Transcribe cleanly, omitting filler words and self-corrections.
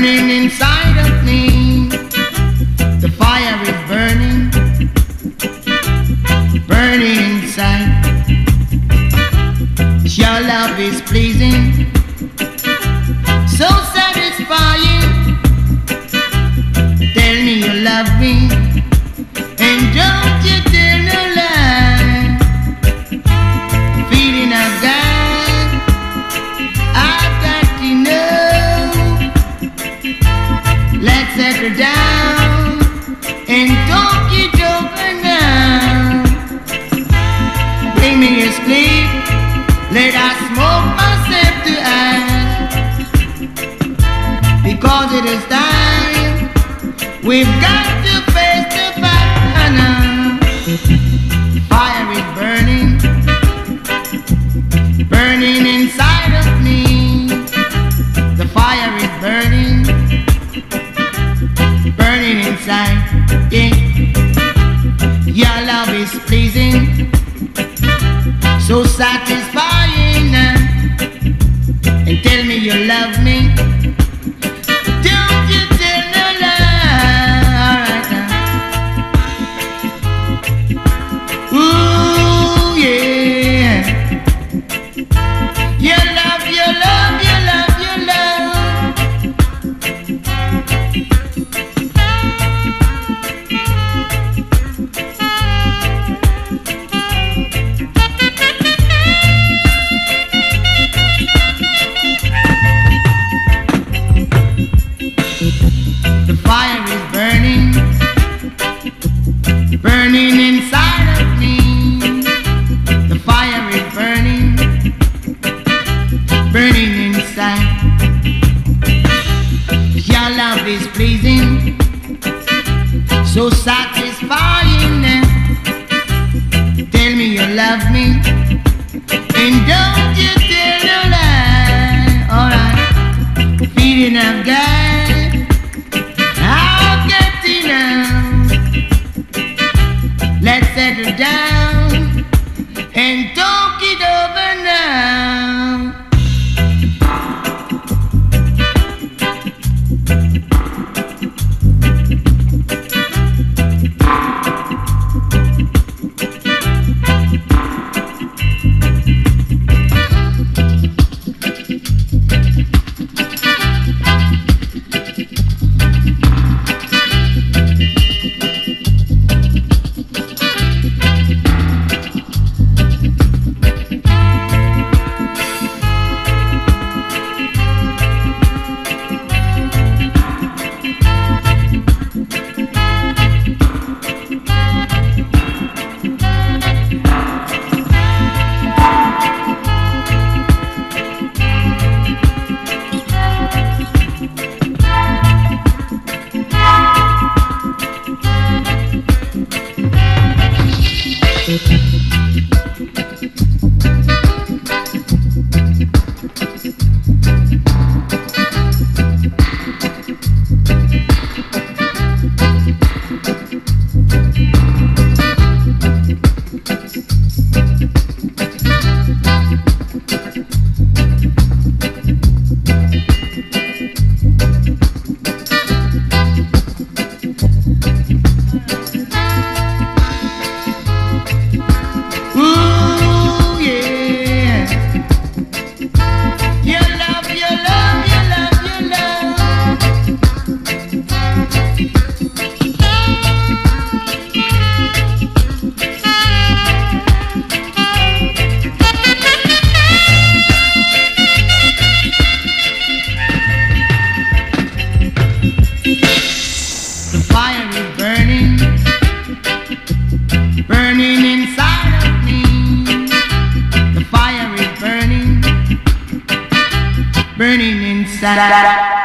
burning inside of me. The fire is burning, burning inside. Your love is pleasing, so satisfying. Tell me you love me, and don't you tell no lie. Feeling I've got to know. Let's settle down and talk it over now. Bring me a sleep, let I smoke myself to ash. Because it is time, we've got to face the fact now. Fire is burning, burning inside of me. The fire is burning, burning inside. Yeah. Your love is pleasing, so satisfying. And tell me you love me, don't you tell no lie. Ooh yeah. Your love, your love, your love, your love. The fire is burning, burning inside of me. The fire is burning, burning inside. Your love is pleasing, so satisfying. Tell me you love me, and don't you tell no lie. Alright, feeling I've got enough. Let's settle down and talk it over now. The fire is burning, burning inside of me. The fire is burning, burning inside.